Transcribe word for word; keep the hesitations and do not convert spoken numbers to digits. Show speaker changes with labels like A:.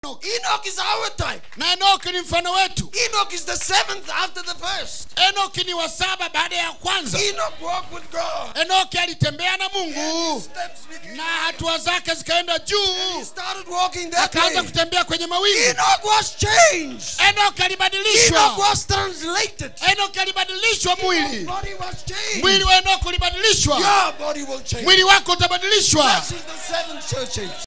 A: Enoch is our type.
B: Na Enoch ni mfano wetu.
A: Enoch is the seventh after the first.
B: Enoch ni wa saba baada ya kwanza.
A: Enoch walked with God.
B: Enoch alitembea na Mungu.
A: Yeah,
B: na hatua zake zikaenda juu.
A: He started walking that
B: Akaanza
A: way.
B: kutembea kwenye mawingu.
A: Enoch was changed.
B: Enoch alibadilishwa.
A: Enoch was translated.
B: Enoch alibadilishwa mwili.
A: Your body was changed.
B: Mwili wa Enoch ulibadilishwa.
A: Your body will change.
B: Mwili wako utabadilishwa.
A: This is the seventh church age.